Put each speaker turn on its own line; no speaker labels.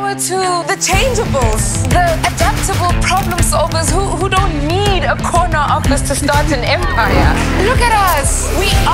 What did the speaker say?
power to the changeables, the adaptable problem solvers who don't need a corner office to start an empire. Look at us. We